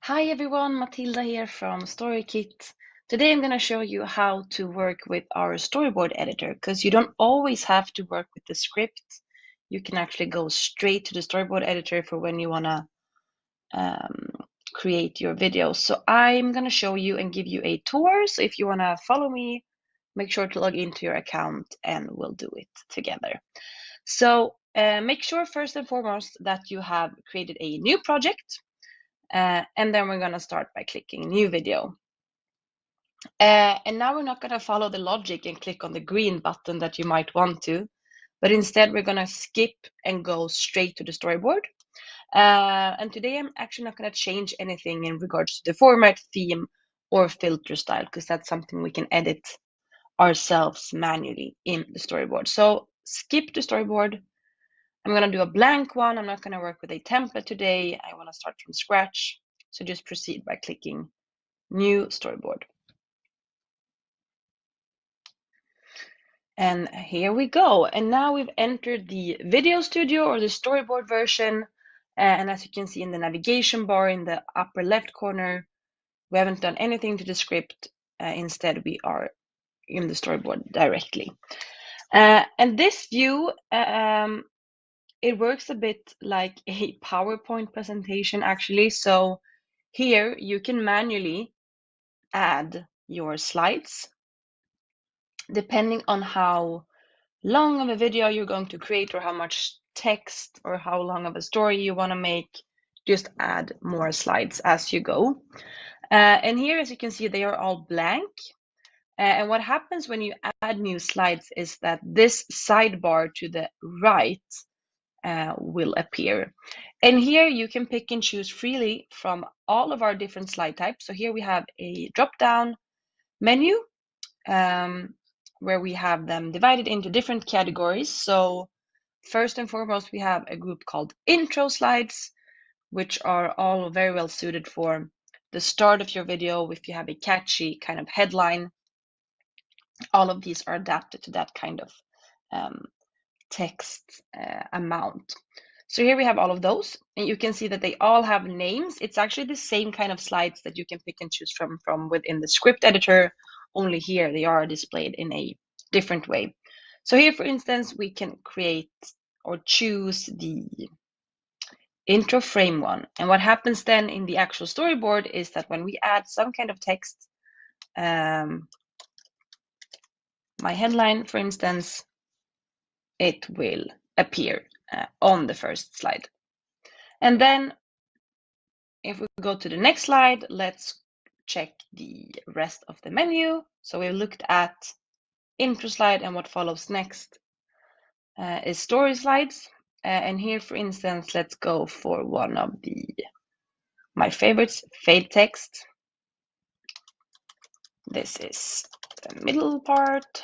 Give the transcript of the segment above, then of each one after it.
Hi everyone, Matilda here from StoryKit. Today I'm going to show you how to work with our storyboard editor because you don't always have to work with the script. You can actually go straight to the storyboard editor for when you want to create your videos. So I'm going to show you and give you a tour. So if you want to follow me, make sure to log into your account and we'll do it together. So make sure first and foremost that you have created a new project. And then we're going to start by clicking new video. And now we're not going to follow the logic and click on the green button that you might want to, but instead we're going to skip and go straight to the storyboard. And today I'm actually not going to change anything in regards to the format, theme, or filter style, because that's something we can edit ourselves manually in the storyboard. So skip to storyboard. I'm going to do a blank one. I'm not going to work with a template today. I want to start from scratch. So just proceed by clicking new storyboard. And here we go. And now we've entered the video studio or the storyboard version. And as you can see in the navigation bar in the upper left corner, we haven't done anything to the script. Instead, we are in the storyboard directly. And this view, it works a bit like a PowerPoint presentation, actually. So here you can manually add your slides depending on how long of a video you're going to create or how much text or how long of a story you want to make. Just add more slides as you go. And here, as you can see, they are all blank. And what happens when you add new slides is that this sidebar to the right will appear. And here you can pick and choose freely from all of our different slide types. So here we have a drop-down menu where we have them divided into different categories. So first and foremost, we have a group called intro slides, which are all very well suited for the start of your video. If you have a catchy kind of headline, all of these are adapted to that kind of text amount. So here we have all of those, and you can see that they all have names. It's actually the same kind of slides that you can pick and choose from within the script editor, only here they are displayed in a different way. So here, for instance, we can create or choose the intro frame one. And what happens then in the actual storyboard is that when we add some kind of text, my headline, for instance, it will appear on the first slide. And then if we go to the next slide, let's check the rest of the menu. So we looked at intro slide, and what follows next is story slides. And here, for instance, let's go for one of my favorites, fade text. This is the middle part.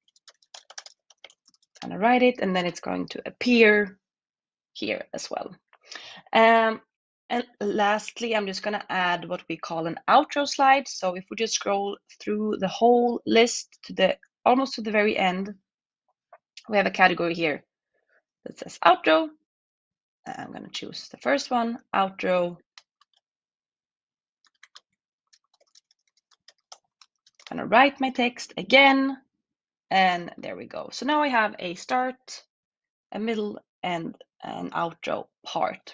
I'm gonna write it, and then it's going to appear here as well. And lastly, I'm just gonna add what we call an outro slide. So if we just scroll through the whole list to almost to the very end, we have a category here that says outro. I'm gonna choose the first one, outro. I'm gonna write my text again, and there we go. So now I have a start, a middle, and an outro part.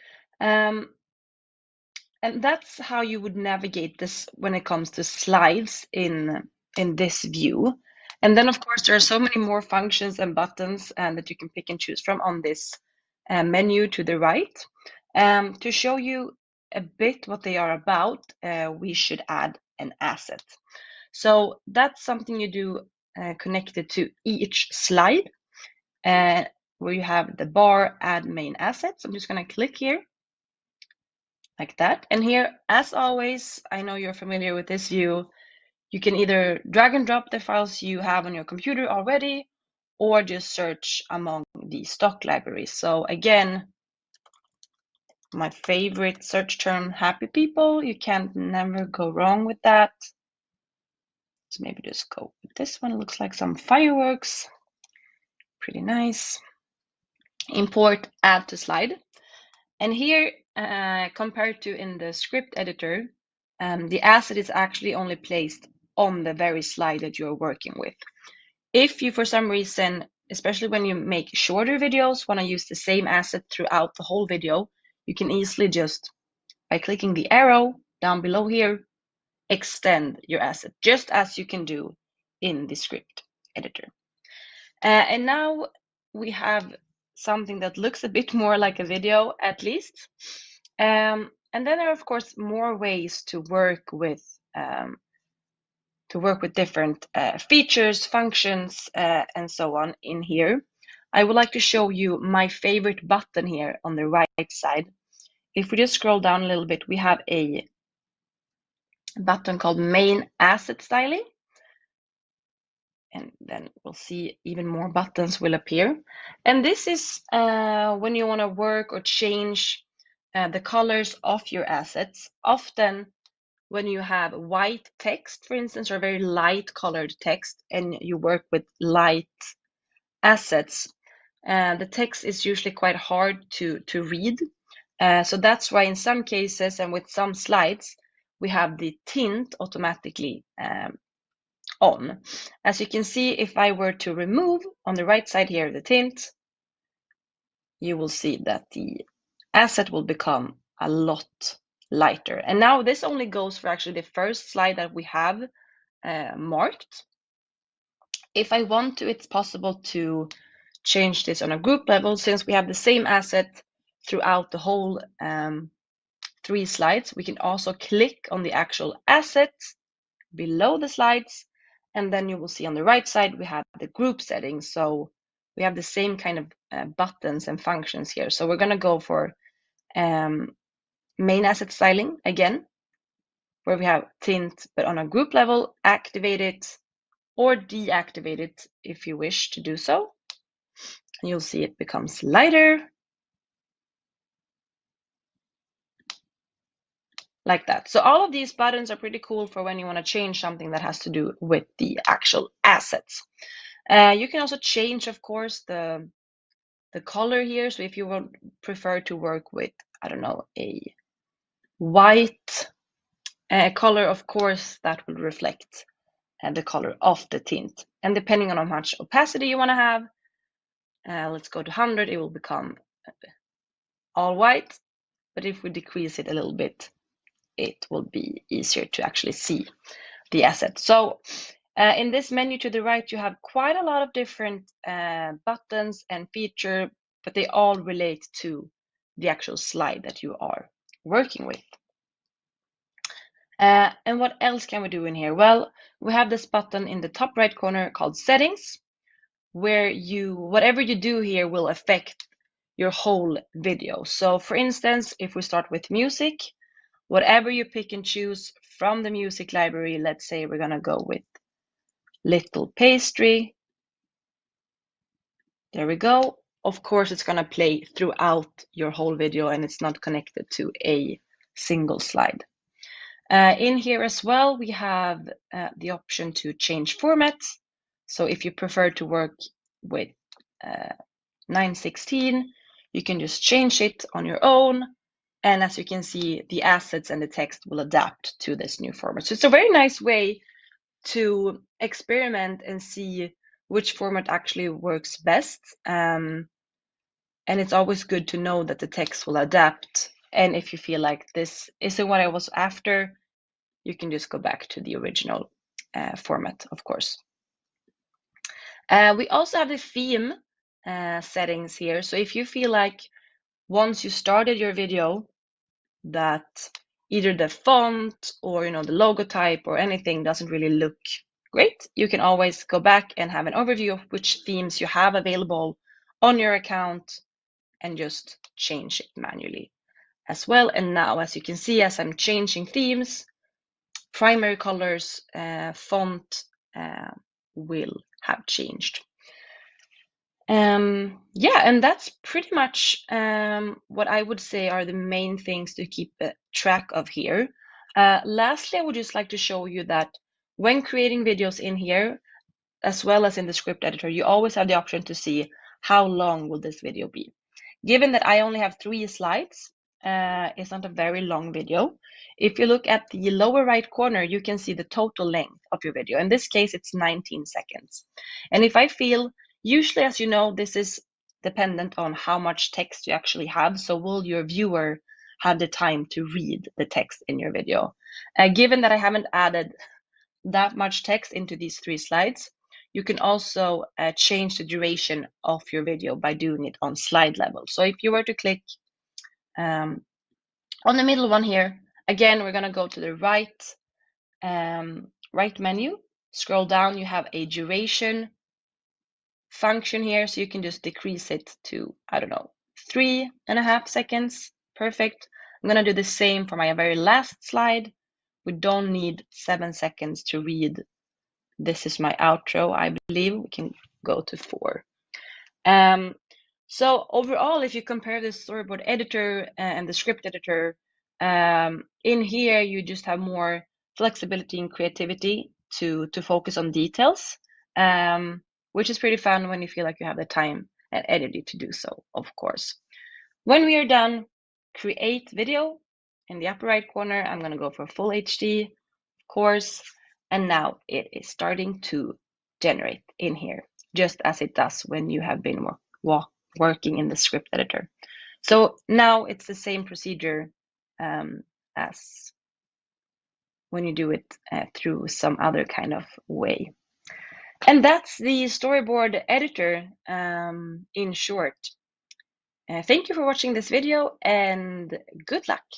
And that's how you would navigate this when it comes to slides in this view. And then, of course, there are so many more functions and buttons that you can pick and choose from on this menu to the right. To show you a bit what they are about, we should add an asset. So that's something you do connected to each slide, where you have the bar add main assets. I'm just going to click here like that. And here, as always, I know you're familiar with this view. You can either drag and drop the files you have on your computer already, or just search among the stock libraries. So again, my favorite search term, happy people. You can't never go wrong with that. So maybe just go with this one. It looks like some fireworks. Pretty nice. Import, add to slide. And here, compared to in the script editor, the asset is actually only placed on the very slide that you're working with. If you, for some reason, especially when you make shorter videos, want to use the same asset throughout the whole video, you can easily just, by clicking the arrow down below here, extend your asset, just as you can do in the script editor. And now we have something that looks a bit more like a video, at least. And then there are, of course, more ways to work with different features, functions, and so on in here. I would like to show you my favorite button here on the right side. If we just scroll down a little bit, we have a button called Main Asset Styling. And then we'll see even more buttons will appear. And this is when you want to work or change the colors of your assets. Often when you have white text, for instance, or very light colored text, and you work with light assets, the text is usually quite hard to read. So that's why in some cases and with some slides, we have the tint automatically on. As you can see, if I were to remove on the right side here the tint, you will see that the asset will become a lot lighter. And now this only goes for actually the first slide that we have marked. If I want to, it's possible to change this on a group level, since we have the same asset throughout the whole 3 slides. We can also click on the actual asset below the slides, and then you will see on the right side we have the group settings. So we have the same kind of buttons and functions here. So we're going to go for main asset styling again, where we have tint, but on a group level, activate it or deactivate it if you wish to do so. And you'll see it becomes lighter, like that. So all of these buttons are pretty cool for when you want to change something that has to do with the actual assets. You can also change, of course, the color here. So if you would prefer to work with, I don't know, a white color, of course, that will reflect the color of the tint. And depending on how much opacity you want to have, let's go to 100, it will become all white. But if we decrease it a little bit, it will be easier to actually see the asset. So in this menu to the right, you have quite a lot of different buttons and features, but they all relate to the actual slide that you are working with. And what else can we do in here? Well, we have this button in the top right corner called Settings, where whatever you do here will affect your whole video. So for instance, if we start with music, whatever you pick and choose from the music library, let's say we're going to go with Little Pastry. There we go. Of course, it's going to play throughout your whole video and it's not connected to a single slide. In here as well, we have the option to change formats. So if you prefer to work with 9:16, you can just change it on your own. And as you can see, the assets and the text will adapt to this new format. So it's a very nice way to experiment and see which format actually works best. And it's always good to know that the text will adapt. And if you feel like this isn't what I was after, you can just go back to the original format, of course. We also have the theme settings here. So if you feel like once you started your video that either the font or the logo type or anything doesn't really look great, you can always go back and have an overview of which themes you have available on your account and just change it manually as well. And now, as you can see, as I'm changing themes, primary colors, font will have changed. Yeah, and that's pretty much what I would say are the main things to keep track of here. Lastly, I would just like to show you that when creating videos in here, as well as in the script editor, you always have the option to see how long will this video be. Given that I only have 3 slides, it's not a very long video. If you look at the lower right corner, you can see the total length of your video. In this case, it's 19 seconds. And if I feel, usually, as you know, this is dependent on how much text you actually have. So will your viewer have the time to read the text in your video? Given that I haven't added that much text into these 3 slides, you can also change the duration of your video by doing it on slide level. So if you were to click on the middle one here, again, we're going to go to the right menu, scroll down, you have a duration function here, so you can just decrease it to, I don't know, 3.5 seconds. Perfect. I'm going to do the same for my very last slide. We don't need 7 seconds to read. This is my outro, I believe. We can go to 4. So overall, if you compare the storyboard editor and the script editor, in here you just have more flexibility and creativity to focus on details, which is pretty fun when you feel like you have the time and energy to do so, of course. When we are done, create video in the upper right corner. I'm going to go for full HD, of course. And now it is starting to generate in here, just as it does when you have been working in the script editor. So now it's the same procedure as when you do it through some other kind of way. And that's the storyboard editor in short. Thank you for watching this video and good luck.